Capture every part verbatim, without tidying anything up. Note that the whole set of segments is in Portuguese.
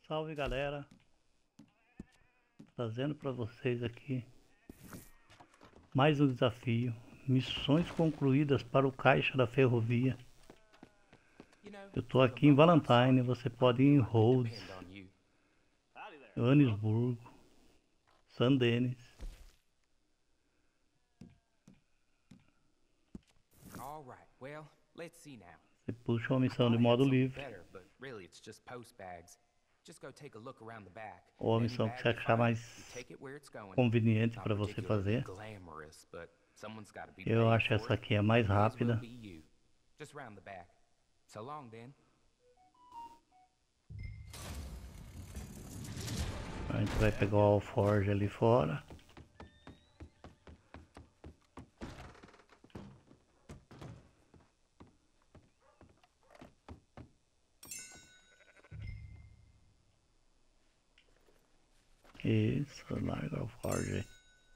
Salve galera, trazendo para vocês aqui mais um desafio, missões concluídas para o caixa da ferrovia. Eu tô aqui em Valentine, você pode ir em Rhodes, Joanesburgo, San Denis. Você puxa uma missão de modo livre, ou a missão que você achar mais conveniente para você fazer. Eu acho essa aqui a mais rápida. A gente vai pegar o Alforge ali fora. Isso, larga o Alforge aí.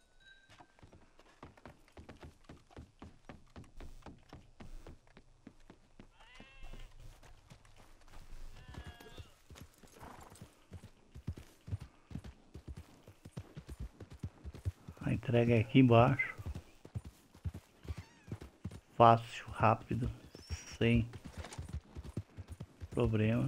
A entrega é aqui embaixo. Fácil, rápido, sem problemas.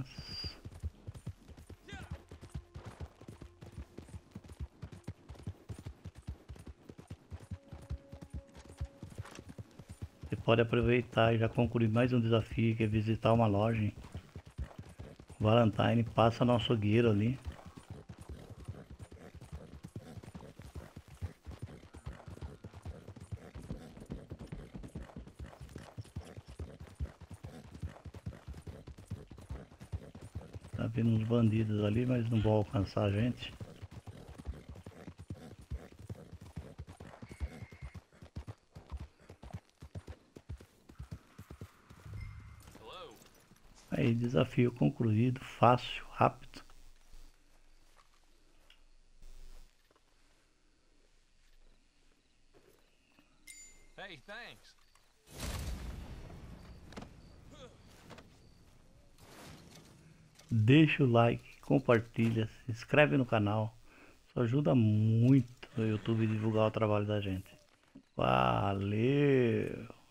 Você pode aproveitar e já concluir mais um desafio, que é visitar uma loja em Valentine. Passa no açougueiro ali. Tá vendo uns bandidos ali, mas não vão alcançar a gente. Aí, desafio concluído, fácil, rápido. Hey, thanks. Deixa o like, compartilha, se inscreve no canal. Isso ajuda muito o YouTube a divulgar o trabalho da gente. Valeu!